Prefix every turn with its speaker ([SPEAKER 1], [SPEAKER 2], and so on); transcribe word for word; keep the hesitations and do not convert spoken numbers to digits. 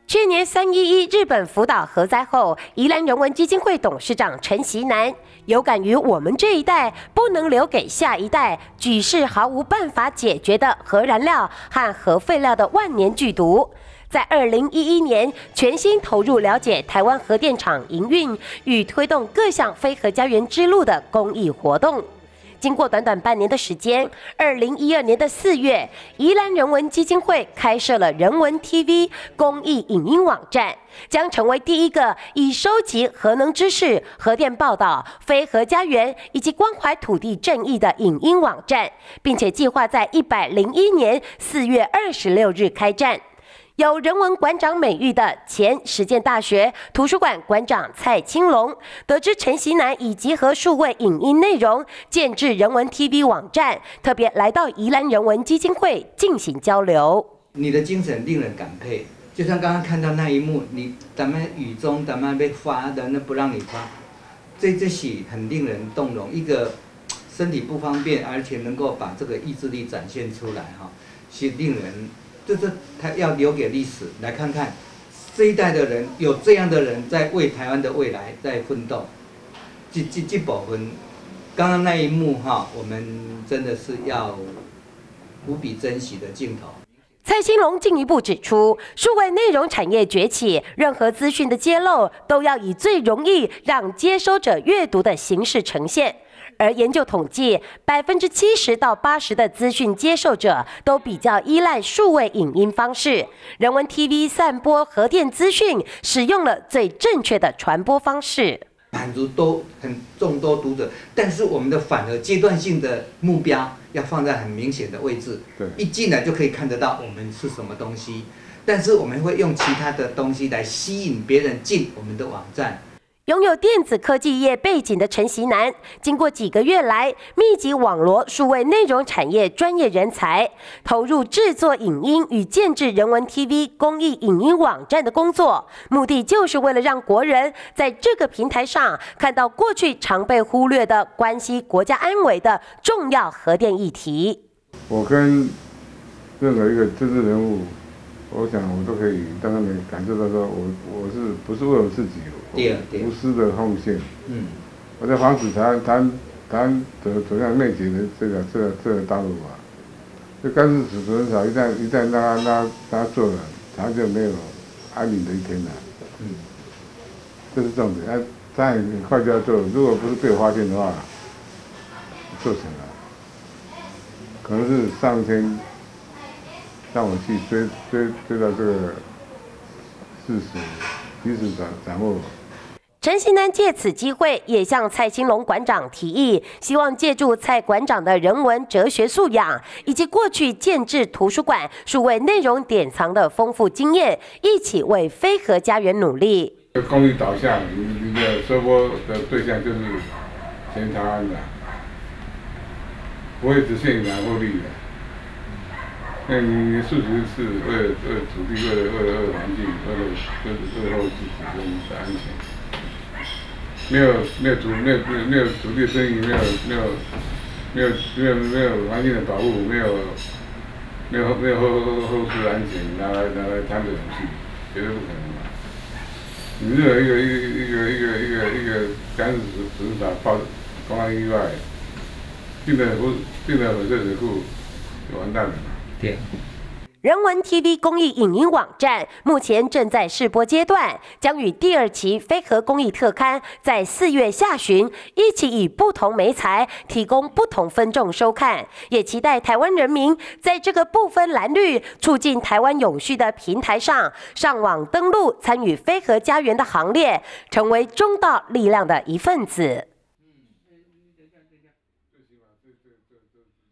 [SPEAKER 1] 去年三一一日本福岛核灾后，宜兰人文基金会董事长陈锡南有感于我们这一代不能留给下一代举世毫无办法解决的核燃料和核废料的万年剧毒，在二零一一年全心投入了解台湾核电厂营运与推动各项非核家园之路的公益活动。经过短短半年的时间，二零一二年的四月，宜兰人文基金会开设了人文 T V 公益影音网站，将成为第一个以收集核能知识、核电报道、非核家园以及关怀土地正义的影音网站，并且计划在一百零一年四月二十六日开站。有人文馆长美誉的前实践大学图书馆馆长蔡清龙，得知陈锡南已集合数位影音内容，建制人文 T V 网站，特别来到宜兰人文基金会进行交流。
[SPEAKER 2] 你的精神令人感佩，就像刚刚看到那一幕，你咱们雨中咱们被发的那不让你发，这这是很令人动容。一个身体不方便，而且能够把这个意志力展现出来哈，是令人。就是他要留给历史来看看，这一代的人有这样的人在为台湾的未来在奋斗。这这这部分，刚刚那一幕哈，我们真的是要无比珍惜的镜头。
[SPEAKER 1] 蔡清龙进一步指出，数位内容产业崛起，任何资讯的揭露都要以最容易让接收者阅读的形式呈现。而研究统计，百分之七十到八十的资讯接受者都比较依赖数位影音方式。人文 T V 散播核电资讯，使用了最正确的传播方式，
[SPEAKER 2] 满足都很众多读者，但是我们的反而阶段性的目标要放在很明显的位置，一进来就可以看得到我们是什么东西，但是我们会用其他的东西来吸引别人进我们的网站。
[SPEAKER 1] 拥有电子科技业背景的陈锡南，经过几个月来密集网罗数位内容产业专业人才，投入制作影音与建制人文 T V 公益影音网站的工作，目的就是为了让国人在这个平台上看到过去常被忽略的关系国家安危的重要核电议题。
[SPEAKER 3] 我跟任何一个政治人物，我想我都可以让他们感受到说，我我是不是为了自己？无私的奉献，嗯，我在防止台湾台湾台湾走走向灭绝的这个这个这个道路啊。这干式储存槽一旦一旦让他让他让他做了，台湾就没有安宁的一天了。嗯，这是重点。他他很快就要做，如果不是被我发现的话，做成了，可能是上天让我去追追追到这个事实，及时掌掌握。
[SPEAKER 1] 陈锡南借此机会也向蔡清龙馆长提议，希望借助蔡馆长的人文哲学素养，以及过去建制图书馆数位内容典藏的丰富经验，一起为非核家园努力。
[SPEAKER 3] 公益导向，你的收播的对象就是全台湾的，不会只限于南获利的。那你的诉求是为了为了土地，为了为了为了环境，为了为了为了后续子孙的安全。没有没有土没有没有土地生意，没有没有没有没有没有环境的保护，没有没有没有后后后续安全，拿来拿来谈这种事，绝对不可能嘛！你任何一个一个一个一个一个一个干式储存槽爆公安意外，进了核进了核废水库，就完蛋了嘛。对。
[SPEAKER 1] 人文 T V 公益影音网站目前正在试播阶段，将与第二期非核公益特刊在四月下旬一起以不同媒材提供不同分众收看，也期待台湾人民在这个不分蓝绿、促进台湾永续的平台上上网登录，参与非核家园的行列，成为中道力量的一份子。